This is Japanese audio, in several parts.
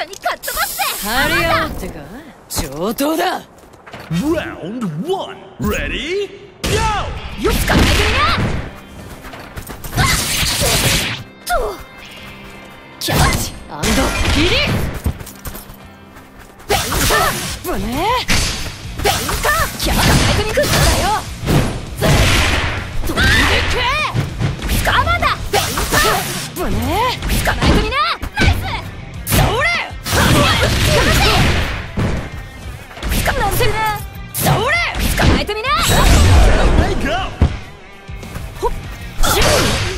緒にかっ飛ばすぜ。 張り合おうってか。上等だ。 Round 1 Ready Go よく考えてみな。キャッチアンドリリース。ぶねベインカーキャッ考えてみくんだよ。飛んでけスカーマンだ。ベインカーぶね捕まえてみな。ナイスそれ捕まえてるな。それ捕まえてみな。 Let go ほっシュー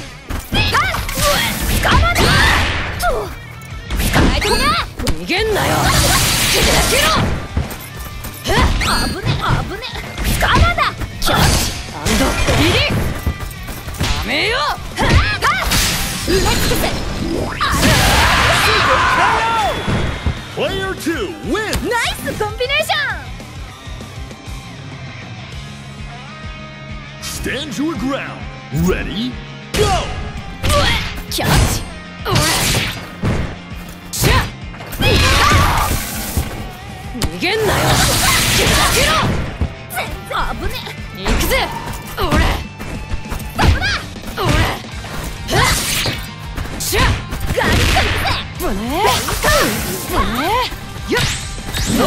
スカーマンだ。捕まえてみな。 逃げんなよ。 危ね危ねスカーマンだ。キャッチアンドリリース。やめよ埋め尽くせ。 Player 2 win ナイスコンビネーション。 Stand your ground Ready Go キャッチ俺しゃ逃げんなよ。 全然危ね行くぜ俺。 そこだ。 俺しゃガリッといくぜ。 ぶねぶねよっそこだ。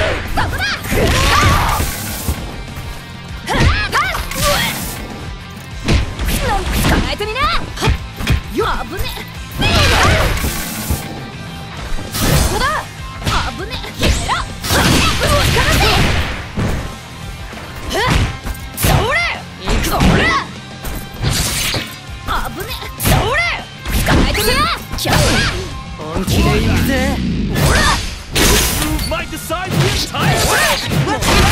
捕まえてみな。よ危ねそこだ。危ねひめろそれ行くぞ俺。 危ねそれ捕まえてみな。キャッ本気で行くぜ。 Move might decide the entire match Let's go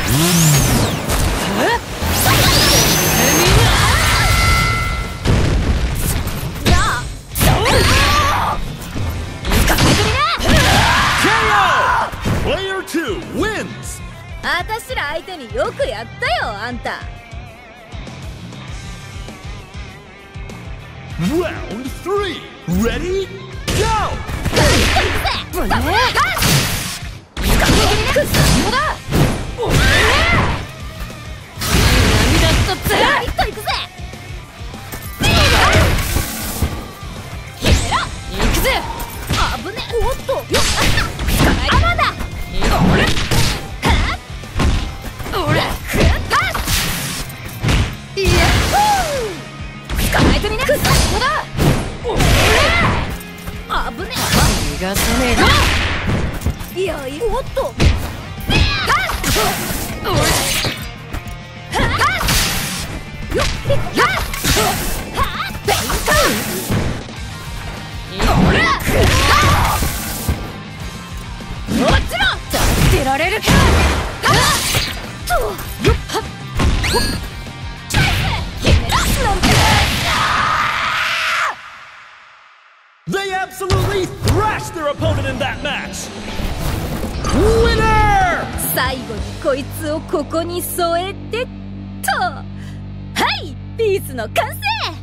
捕まえてみな。 KO Player 2 wins あたしら相手によくやったよあんた。 Round 3 Ready Go ぶね捕まえてみな。そこだ。 何だったってガリッといくぜ。ひめろ行くぜ。 危ねおっとよっ捕まえてみな。 俺いや捕まえてみな。そこだ。危ね逃がさねえな。 いやおっとよっもちろん出られるか。 よっはっほっチャイスひめろなんて。 They absolutely thrashed their opponent in that match Winner 最後にこいつをここに添えてっと。はいピースの完成。